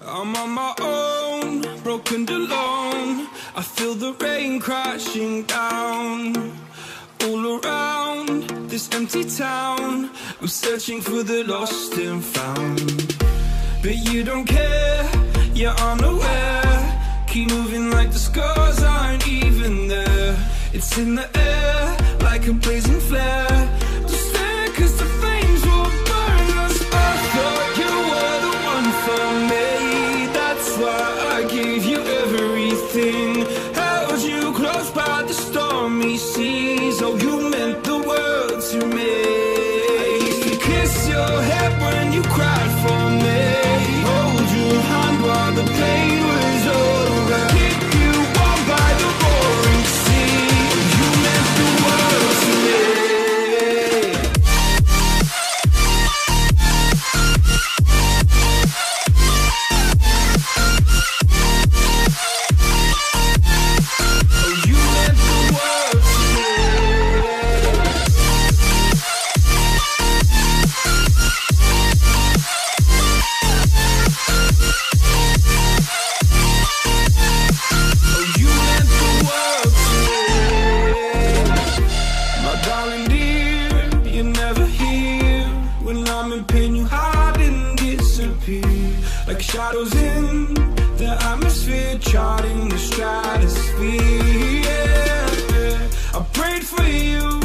I'm on my own, broken and alone. I feel the rain crashing down all around this empty town. I'm searching for the lost and found, but you don't care, you're unaware. Keep moving like the scars aren't even there. It's in the air like a blazing flare. Just stare, 'cause the flames will burn us. I thought you were the one for me. That's why I gave you everything. Held you close by the stormy seas. Oh, you meant the world to me. I used to kiss your head when you cried for me. Hold your hand while the pain was over. Keep you warm by the roaring sea. You meant the world to me. Like shadows in the atmosphere, charting the stratosphere. Yeah. I prayed for you